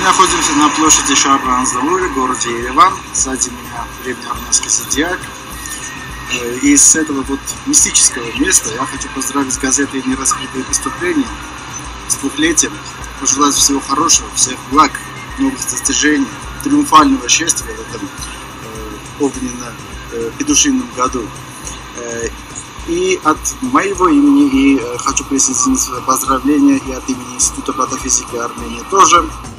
находимся на площади Шабран-Залури, городе Ереван. Сзади меня древний армянский зодиак. И с этого вот мистического места я хочу поздравить газеты «Нераскрытые преступления» с 2-летием, пожелать всего хорошего, всех благ, новых достижений, триумфального счастья в этом огненно-петушином году. И от моего имени хочу присоединиться к поздравлению и от имени Института патофизики Армении тоже.